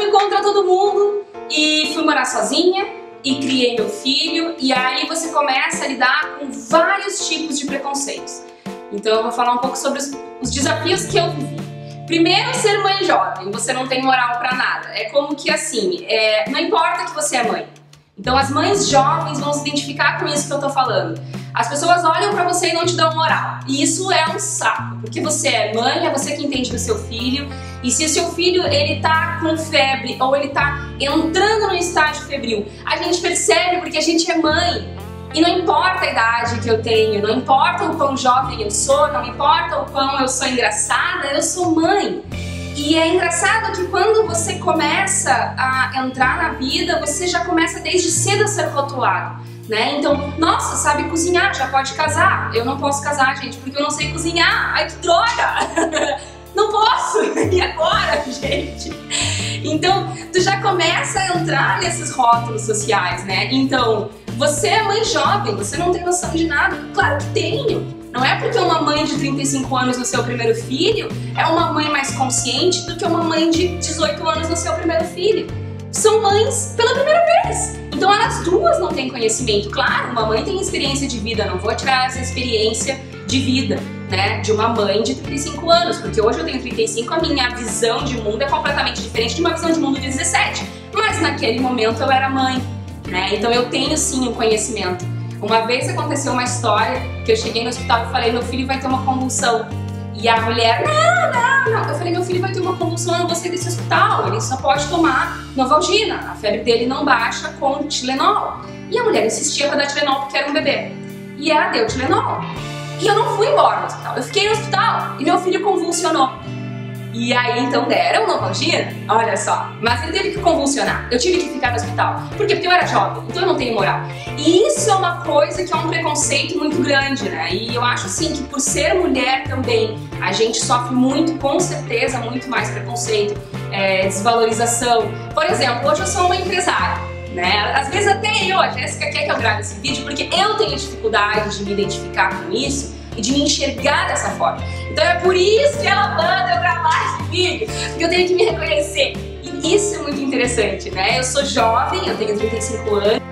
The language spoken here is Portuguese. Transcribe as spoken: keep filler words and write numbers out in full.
fui contra todo mundo e fui morar sozinha e criei meu filho, e aí você começa a lidar com vários tipos de preconceitos. Então eu vou falar um pouco sobre os, os desafios que eu vivi. Primeiro, ser mãe jovem, você não tem moral pra nada. É como que assim, é, não importa que você é mãe. Então as mães jovens vão se identificar com isso que eu tô falando. As pessoas olham pra você e não te dão moral. E isso é um saco, porque você é mãe, é você que entende do seu filho. E se o seu filho ele tá com febre ou ele tá entrando no estágio febril, a gente percebe porque a gente é mãe. E não importa a idade que eu tenho, não importa o quão jovem eu sou, não importa o quão eu sou engraçada, eu sou mãe. E é engraçado que quando você começa a entrar na vida, você já começa desde cedo a ser rotulado, né? Então, nossa, sabe cozinhar, já pode casar. Eu não posso casar, gente, porque eu não sei cozinhar. Ai, que droga! Não posso! E agora, gente? Então, tu já começa a entrar nesses rótulos sociais, né? Então, você é mãe jovem, você não tem noção de nada. Claro que tenho. Não é porque uma mãe de trinta e cinco anos no seu primeiro filho é uma mãe mais consciente do que uma mãe de dezoito anos no seu primeiro filho. São mães pela primeira vez. Então elas duas não têm conhecimento. Claro, uma mãe tem experiência de vida, não vou tirar essa experiência de vida, né, de uma mãe de trinta e cinco anos, porque hoje eu tenho trinta e cinco, a minha visão de mundo é completamente diferente de uma visão de mundo de dezessete. Mas naquele momento eu era mãe, né, então eu tenho sim um conhecimento. Uma vez aconteceu uma história que eu cheguei no hospital e falei, meu filho vai ter uma convulsão. E a mulher, não, não, não. Eu falei, meu filho vai ter uma convulsão, eu não vou sair desse hospital. Ele só pode tomar Novalgina. A febre dele não baixa com Tilenol. E a mulher insistia para dar Tilenol porque era um bebê. E ela deu Tilenol. E eu não fui embora do hospital. Eu fiquei no hospital e meu filho convulsionou. E aí então deram Novalgina, olha só, mas ele teve que convulsionar, eu tive que ficar no hospital. Por quê? Porque eu era jovem, então eu não tenho moral. E isso é uma coisa que é um preconceito muito grande, né? E eu acho assim que por ser mulher também, a gente sofre muito, com certeza, muito mais preconceito, é, desvalorização. Por exemplo, hoje eu sou uma empresária, né? Às vezes até eu, a Jéssica quer que eu grave esse vídeo porque eu tenho dificuldade de me identificar com isso e de me enxergar dessa forma. Então é por isso que ela manda eu gravar esse vídeo, porque eu tenho que me reconhecer. E isso é muito interessante, né? Eu sou jovem, eu tenho trinta e cinco anos.